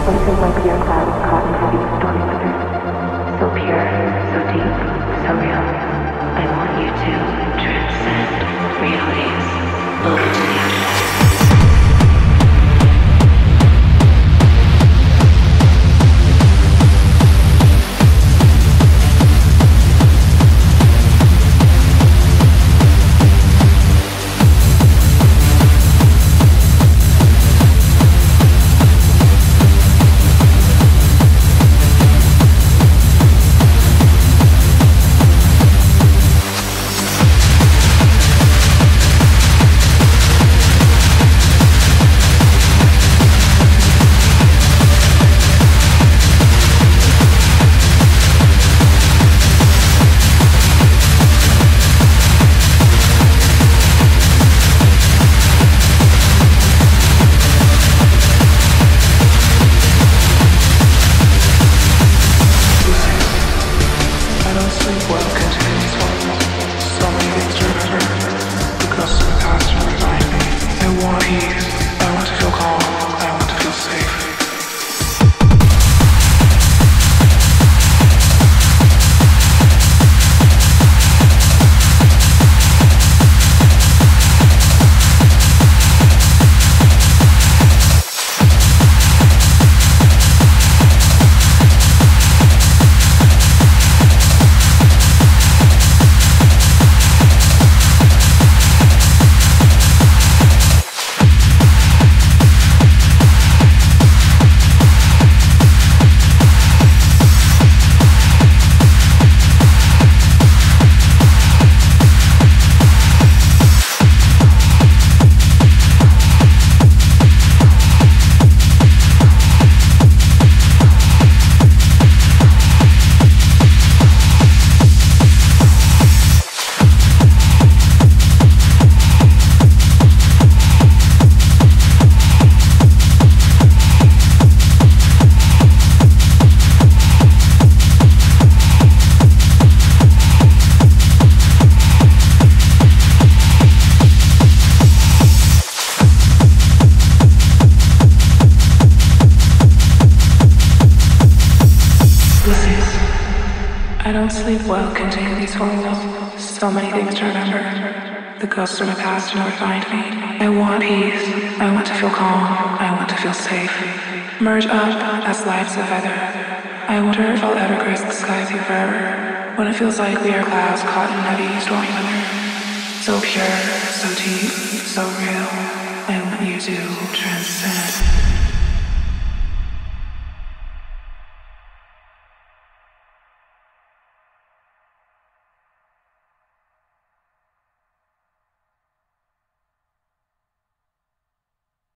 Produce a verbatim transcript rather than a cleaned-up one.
What it feels like pure clouds caught in heavy stormy weather. So pure, so deep, so real. I want you to transcend realities. Look into the afterlife. Well, continue these hormones. So many things to remember. The ghosts of my past never find me. I want peace. I want to feel calm. I want to feel safe. Merge up as lights of feather. I wonder if I'll ever grace the sky with you forever. When it feels like we are clouds caught in heavy stormy weather. So pure, so deep, so real. I want you to